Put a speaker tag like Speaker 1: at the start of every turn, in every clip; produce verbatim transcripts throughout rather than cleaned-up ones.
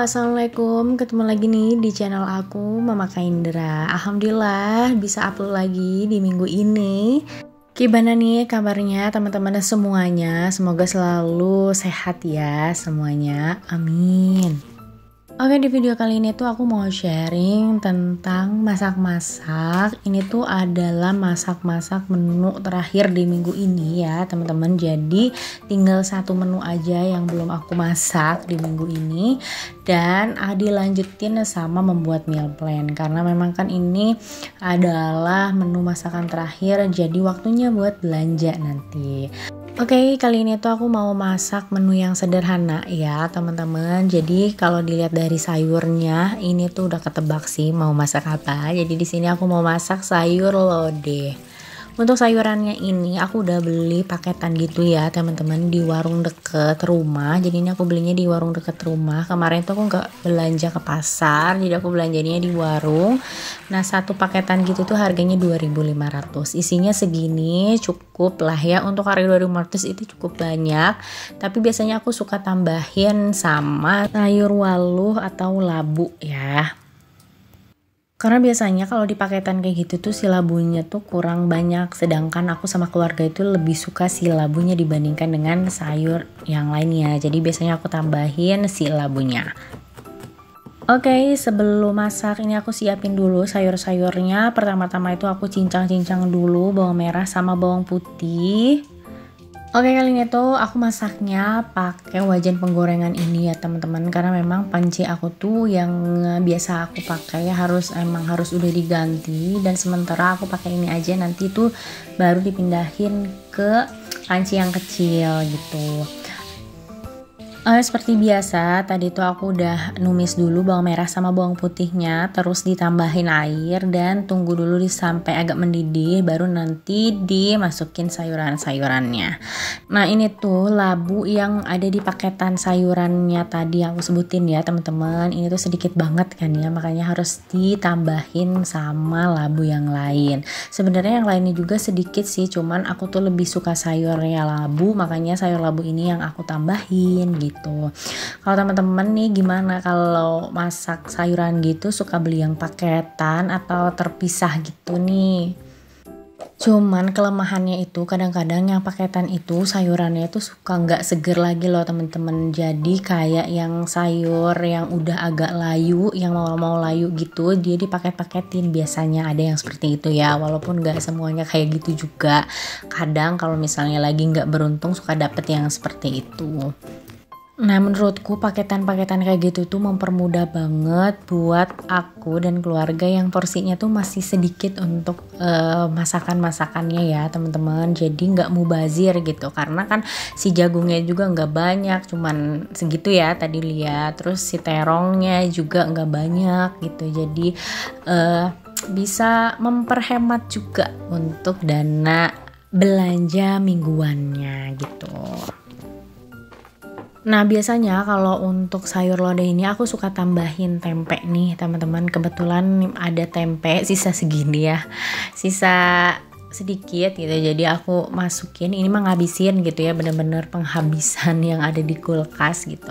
Speaker 1: Assalamualaikum, ketemu lagi nih di channel aku, Mama Kaindra. Alhamdulillah bisa upload lagi di minggu ini. Gimana nih kabarnya teman-teman semuanya? Semoga selalu sehat ya semuanya, amin. Oke, di video kali ini tuh aku mau sharing tentang masak-masak. Ini tuh adalah masak-masak menu terakhir di minggu ini ya teman-teman. Jadi tinggal satu menu aja yang belum aku masak di minggu ini. Dan ah, dilanjutin sama membuat meal plan. Karena memang kan ini adalah menu masakan terakhir. Jadi waktunya buat belanja nanti. Oke, okay, kali ini tuh aku mau masak menu yang sederhana ya teman-teman. Jadi kalau dilihat dari sayurnya, ini tuh udah ketebak sih mau masak apa. Jadi di sini aku mau masak sayur lodeh. Untuk sayurannya ini aku udah beli paketan gitu ya teman-teman di warung deket rumah. Jadi ini aku belinya di warung deket rumah. Kemarin tuh aku nggak belanja ke pasar, jadi aku belanjanya di warung. Nah satu paketan gitu tuh harganya dua ribu lima ratus. Isinya segini cukup lah ya, untuk harga dua ribu lima ratus itu cukup banyak. Tapi biasanya aku suka tambahin sama sayur waluh atau labu ya. Karena biasanya kalau di paketan kayak gitu tuh si labunya tuh kurang banyak. Sedangkan aku sama keluarga itu lebih suka si labunya dibandingkan dengan sayur yang lainnya. Jadi biasanya aku tambahin si labunya. Oke, okay, sebelum masak ini aku siapin dulu sayur-sayurnya. Pertama-tama itu aku cincang-cincang dulu bawang merah sama bawang putih. Oke, kali ini tuh aku masaknya pakai wajan penggorengan ini ya teman-teman, karena memang panci aku tuh yang biasa aku pakai harus emang harus udah diganti, dan sementara aku pakai ini aja, nanti tuh baru dipindahin ke panci yang kecil gitu. Uh, seperti biasa tadi tuh aku udah numis dulu bawang merah sama bawang putihnya, terus ditambahin air dan tunggu dulu sampai agak mendidih, baru nanti dimasukin sayuran-sayurannya. Nah ini tuh labu yang ada di paketan sayurannya tadi yang aku sebutin ya teman-teman, ini tuh sedikit banget kan ya, makanya harus ditambahin sama labu yang lain. Sebenarnya yang lainnya juga sedikit sih, cuman aku tuh lebih suka sayurnya labu, makanya sayur labu ini yang aku tambahin gitu. Tuh. Kalau teman-teman nih gimana kalau masak sayuran gitu, suka beli yang paketan atau terpisah gitu nih? Cuman kelemahannya itu kadang-kadang yang paketan itu sayurannya itu suka nggak seger lagi loh teman-teman. Jadi kayak yang sayur yang udah agak layu, yang mau-mau layu gitu, dia dipaket-paketin. Biasanya ada yang seperti itu ya, walaupun nggak semuanya kayak gitu juga. Kadang kalau misalnya lagi nggak beruntung suka dapet yang seperti itu. Nah menurutku paketan-paketan kayak gitu tuh mempermudah banget buat aku dan keluarga yang porsinya tuh masih sedikit untuk uh, masakan-masakannya ya teman-teman. Jadi nggak mubazir gitu, karena kan si jagungnya juga nggak banyak, cuman segitu ya tadi lihat. Terus si terongnya juga nggak banyak gitu, jadi uh, bisa memperhemat juga untuk dana belanja mingguannya gitu. Nah biasanya kalau untuk sayur lodeh ini aku suka tambahin tempe nih teman-teman. Kebetulan ada tempe sisa segini ya, sisa sedikit gitu, jadi aku masukin. Ini mah ngabisin gitu ya, bener-bener penghabisan yang ada di kulkas gitu.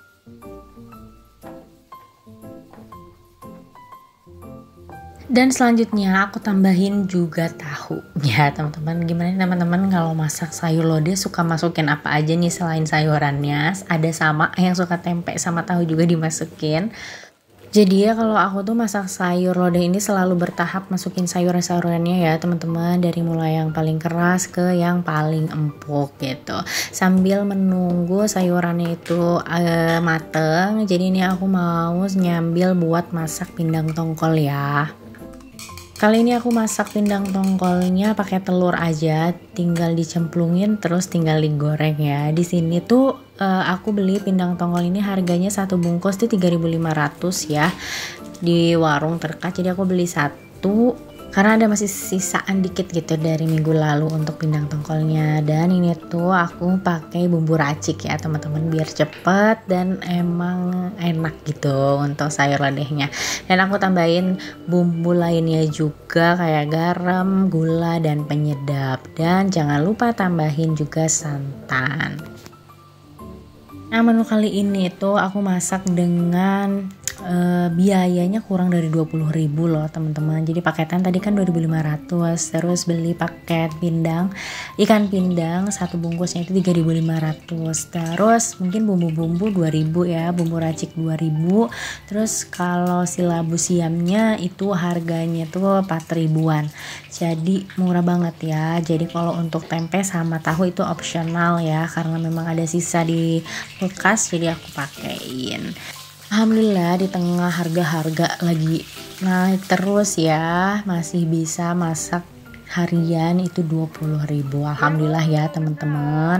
Speaker 1: Dan selanjutnya aku tambahin juga tahu ya teman-teman. Gimana teman-teman kalau masak sayur lodeh suka masukin apa aja nih selain sayurannya? Ada sama yang suka tempe sama tahu juga dimasukin. Jadi ya kalau aku tuh masak sayur lodeh ini selalu bertahap masukin sayuran-sayurannya ya teman-teman, dari mulai yang paling keras ke yang paling empuk gitu, sambil menunggu sayurannya itu uh, mateng. Jadi ini aku mau nyambil buat masak pindang tongkol ya. Kali ini aku masak pindang tongkolnya pakai telur aja, tinggal dicemplungin terus tinggal digoreng ya. Di sini tuh uh, aku beli pindang tongkol ini harganya satu bungkus tuh tiga ribu lima ratus ya di warung terdekat. Jadi aku beli satu karena ada masih sisaan dikit gitu dari minggu lalu untuk pindang tongkolnya. Dan ini tuh aku pakai bumbu racik ya teman-teman, biar cepet dan emang enak gitu untuk sayur lodehnya. Dan aku tambahin bumbu lainnya juga kayak garam, gula, dan penyedap. Dan jangan lupa tambahin juga santan. Nah, menu kali ini tuh aku masak dengan uh, biayanya kurang dari dua puluh ribu loh teman-teman. Jadi paketan tadi kan dua ribu lima ratus, terus beli paket pindang, ikan pindang satu bungkusnya itu tiga ribu lima ratus. Terus mungkin bumbu-bumbu dua ribu ya, bumbu racik dua ribu. Terus kalau si labu siamnya itu harganya tuh empat ribuan. Jadi murah banget ya. Jadi kalau untuk tempe sama tahu itu opsional ya, karena memang ada sisa di kulkas, jadi aku pakein. Alhamdulillah di tengah harga-harga lagi naik terus ya, masih bisa masak harian itu dua puluh ribu. Alhamdulillah ya teman-teman.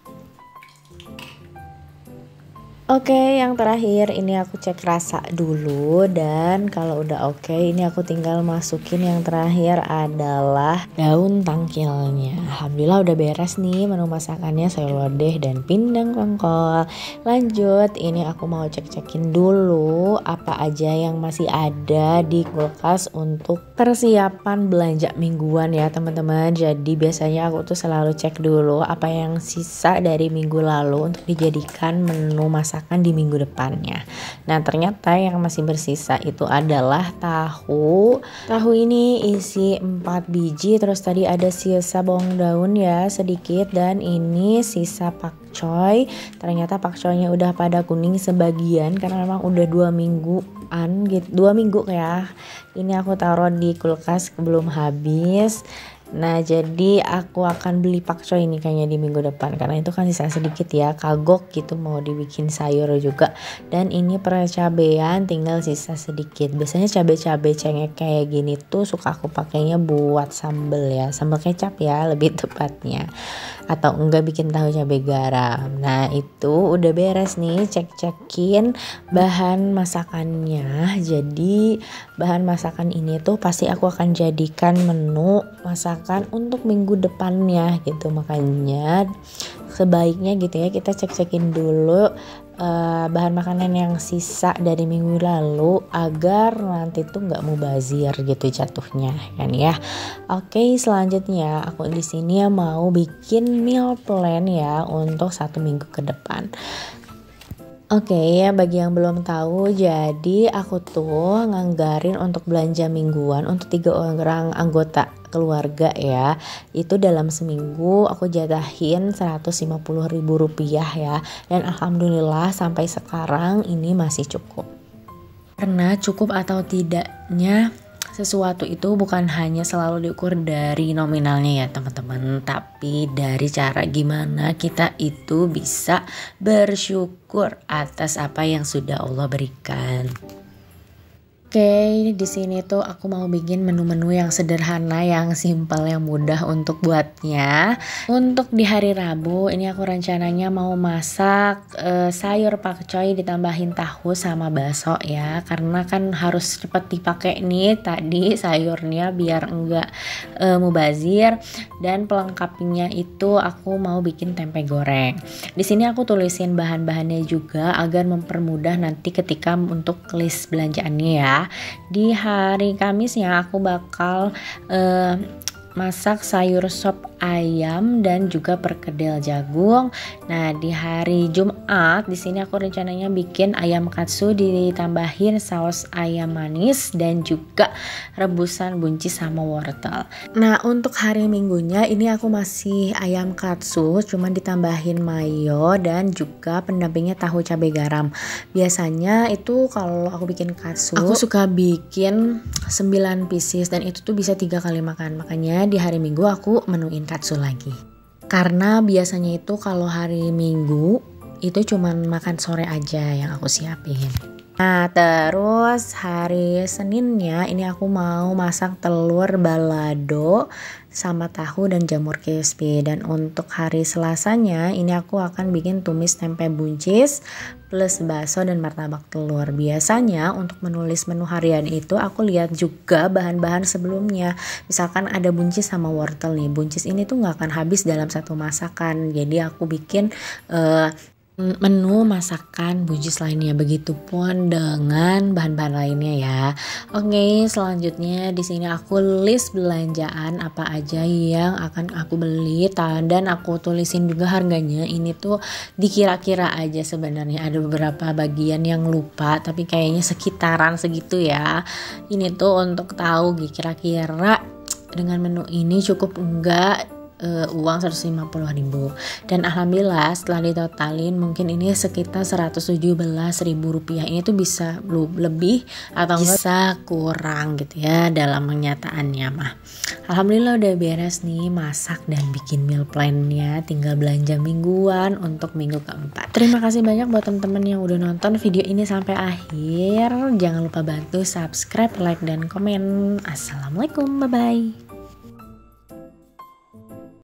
Speaker 1: Oke, yang terakhir ini aku cek rasa dulu, dan kalau udah oke ini aku tinggal masukin yang terakhir adalah daun tangkilnya. Alhamdulillah udah beres nih menu masakannya, sayur lodeh dan pindang tongkol. Lanjut, ini aku mau cek-cekin dulu apa aja yang masih ada di kulkas untuk persiapan belanja mingguan ya teman-teman. Jadi biasanya aku tuh selalu cek dulu apa yang sisa dari minggu lalu untuk dijadikan menu masakan di minggu depannya. Nah, ternyata yang masih bersisa itu adalah tahu. Tahu ini isi empat biji, terus tadi ada sisa bawang daun ya sedikit, dan ini sisa pakcoy. Ternyata pakcoynya udah pada kuning sebagian karena memang udah dua mingguan gitu, dua minggu ya. Ini aku taruh di kulkas belum habis. Nah, jadi aku akan beli pakcoy ini kayaknya di minggu depan, karena itu kan sisa sedikit ya, kagok gitu mau dibikin sayur juga. Dan ini per cabean tinggal sisa sedikit. Biasanya cabe-cabe cengek kayak gini tuh suka aku pakainya buat sambel ya, sambal kecap ya lebih tepatnya, atau enggak bikin tahu cabe garam. Nah, itu udah beres nih, cek-cekin bahan masakannya. Jadi bahan masakan ini tuh pasti aku akan jadikan menu masakan untuk minggu depannya gitu. Makanya sebaiknya gitu ya, kita cek-cekin dulu uh, bahan makanan yang sisa dari minggu lalu agar nanti tuh nggak mubazir gitu jatuhnya kan ya. Oke, selanjutnya aku di sini ya mau bikin meal plan ya untuk satu minggu ke depan. Oke ya, bagi yang belum tahu, jadi aku tuh nganggarin untuk belanja mingguan untuk tiga orang anggota keluarga ya. Itu dalam seminggu aku jatahin seratus lima puluh ribu rupiah ya. Dan alhamdulillah sampai sekarang ini masih cukup. Karena cukup atau tidaknya sesuatu itu bukan hanya selalu diukur dari nominalnya ya teman-teman, tapi dari cara gimana kita itu bisa bersyukur atas apa yang sudah Allah berikan. Oke, di sini tuh aku mau bikin menu-menu yang sederhana, yang simpel, yang mudah untuk buatnya. Untuk di hari Rabu ini aku rencananya mau masak e, sayur pakcoy ditambahin tahu sama bakso ya, karena kan harus cepet dipakai nih tadi sayurnya biar enggak e, mubazir. Dan pelengkapnya itu aku mau bikin tempe goreng. Di sini aku tulisin bahan-bahannya juga agar mempermudah nanti ketika untuk list belanjaannya ya. Di hari Kamisnya aku bakal uh, masak sayur sop ayam dan juga perkedel jagung. Nah, di hari Jumat di sini aku rencananya bikin ayam katsu ditambahin saus ayam manis dan juga rebusan buncis sama wortel. Nah, untuk hari Minggunya ini aku masih ayam katsu, cuman ditambahin mayo dan juga pendampingnya tahu cabai garam. Biasanya itu kalau aku bikin katsu, aku suka bikin sembilan pieces dan itu tuh bisa tiga kali makan. Makanya di hari Minggu aku menuin katsu lagi. Karena biasanya itu kalau hari Minggu itu cuman makan sore aja yang aku siapin. Nah, terus hari Seninnya ini aku mau masak telur balado sama tahu dan jamur crispy. Dan untuk hari Selasanya ini aku akan bikin tumis tempe buncis plus bakso dan martabak telur. Biasanya untuk menulis menu harian itu aku lihat juga bahan-bahan sebelumnya. Misalkan ada buncis sama wortel nih. Buncis ini tuh gak akan habis dalam satu masakan. Jadi aku bikin uh, menu masakan buncis lainnya, begitupun dengan bahan-bahan lainnya ya. Oke, selanjutnya di sini aku list belanjaan apa aja yang akan aku beli dan aku tulisin juga harganya. Ini tuh dikira-kira aja, sebenarnya ada beberapa bagian yang lupa tapi kayaknya sekitaran segitu ya. Ini tuh untuk tahu kira-kira dengan menu ini cukup enggak Uh, uang seratus lima puluh ribu, dan alhamdulillah setelah ditotalin mungkin ini sekitar seratus tujuh belas ribu rupiah. Ini tuh bisa lebih atau bisa kurang gitu ya dalam kenyataannya mah. Alhamdulillah udah beres nih masak dan bikin meal plan-nya, tinggal belanja mingguan untuk minggu keempat. Terima kasih banyak buat teman-teman yang udah nonton video ini sampai akhir. Jangan lupa bantu subscribe, like, dan komen. Assalamualaikum, bye bye.